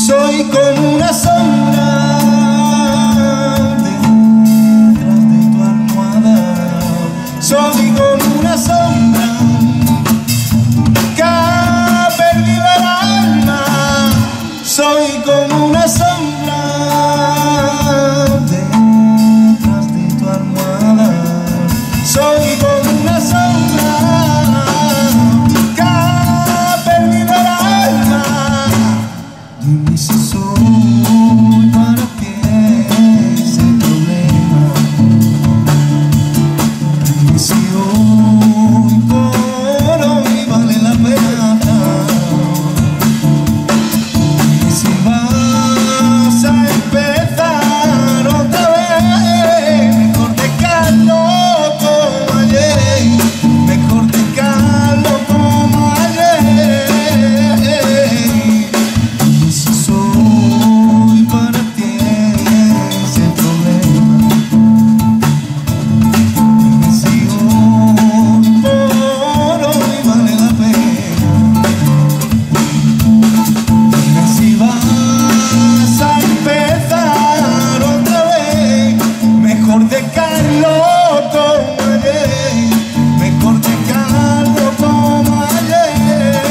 Soy como una sombra detrás de tu almohada. Soy como una sombra que ha perdido el alma. Soy como una sombra detrás de tu almohada. Soy como una sombra que ha perdido el alma. Dime si soy para ti ese problema. Dime si hoy por hoy vale la pena. Dime si vas a empezar otra vez. Mejor dejarlo como ayer. Mejor dejarlo como ayer. Dime si soy para ti ese problema. Dime si hoy por hoy vale la pena. Dime si vas a empezar otra vez. Mejor dejarlo como ayer. Mejor dejarlo como ayer.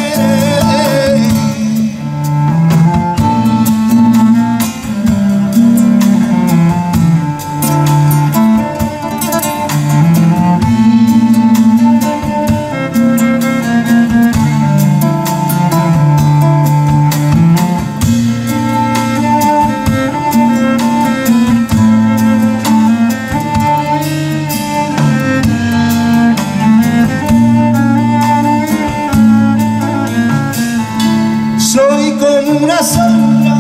Soy como una sombra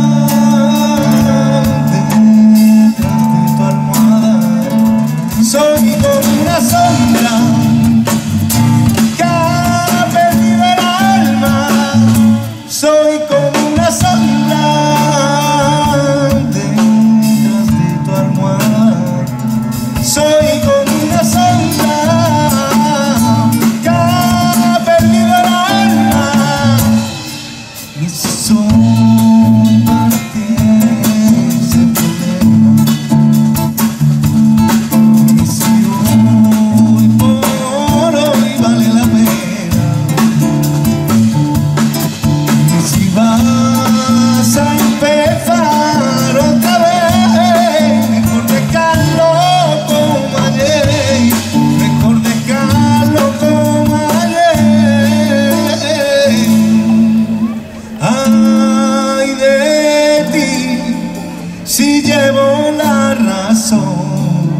detrás de tu almohada. Soy como una sombra que ha perdido el alma. Soy como una sombra detrás de tu almohada. Soy como una sombra que ha perdido el alma. Y si soy para ti ese problema. Y si hoy por hoy vale la pena. Y si vas a empezar otra vez. Mejor dejarlo como ayer. Mejor dejarlo como ayer. Ay de ti, si llevo la razón.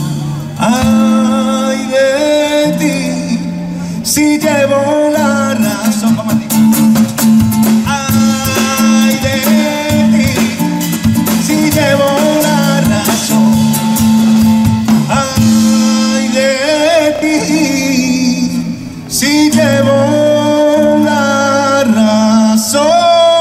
Ay de ti, si llevo la razón. Vamos a ti. Ay de ti, si llevo la razón. Ay de ti, si llevo la razón.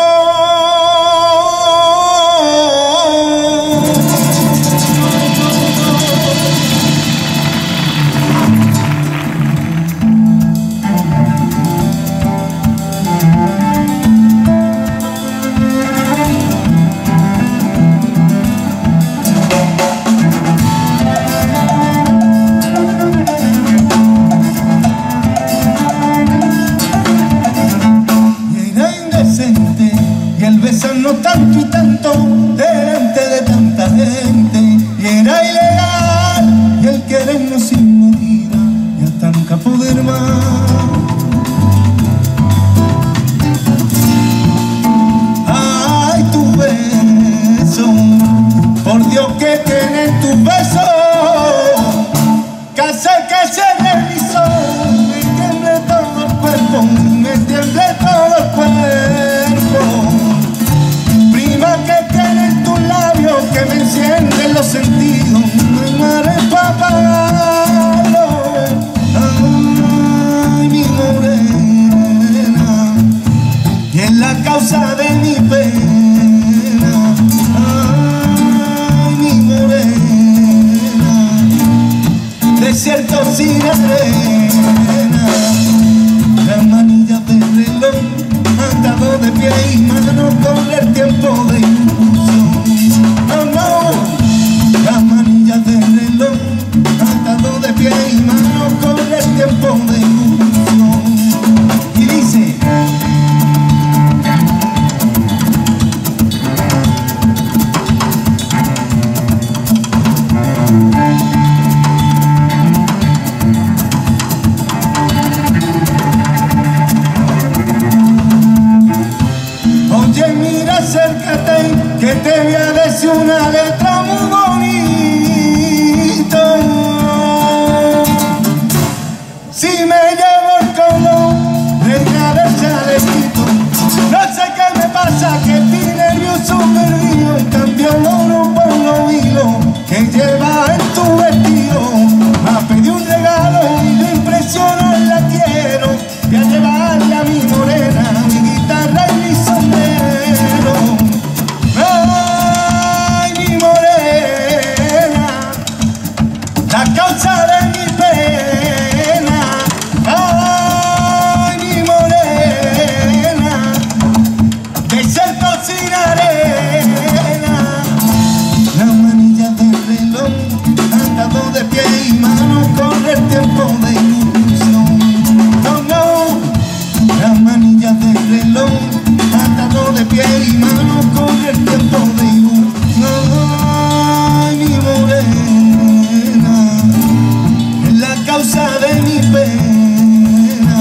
Y el besarnos tanto y tanto delante de tanta gente. Y era ilegal, y el querernos sin medida, y hasta nunca poder más. Ay, tu beso, por Dios que tienen tus besos, que se realizó. Me tiemble todo el cuerpo, me tiemble todo el cuerpo. Prima que tienen tus labios, que me encienden los sentidos, no hay mares para pagarlo. Ay, mi morena, y es la causa de mi pena. Ay, mi morena, desierto sin arena. La manilla de reloj, atado de pie y mano, con el tiempo de Acércate que te voy a decir una letra muy bonita. Si me llevo el color negra del chalequito, no sé qué me pasa, que estoy nervioso perdido. En cambio el oro por los hilos que llevas en tu vestido. Me ha pedido un regalo y lo impresiono, la quiero. Voy a llevarle a mi morena mi guitarra y mi sombrero. Ay, mi morena, la causa de mi pena. Ay, mi morena, desierto sin arena. La manilla del reloj anda dos de pie y mano, corre el tiempo de ilusión. No, no, la manilla del reloj anda dos de pie y mano, corre el tiempo de ilusión. Ay, mi morena, es la causa de mi pena.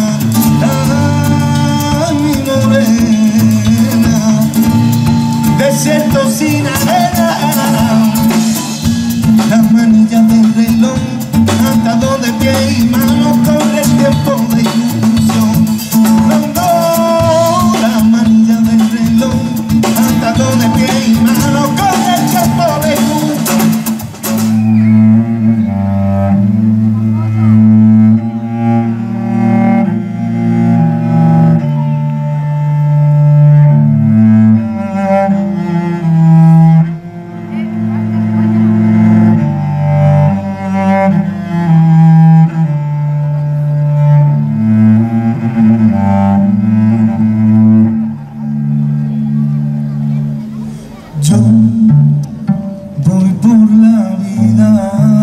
Ay, mi morena, desierto sin arena. La manilla del reloj anda dos de pie y mano, corre el tiempo de ilusión. No, no, la manilla del reloj anda dos de pie y mano, corre el tiempo de ilusión. Yo voy por la vida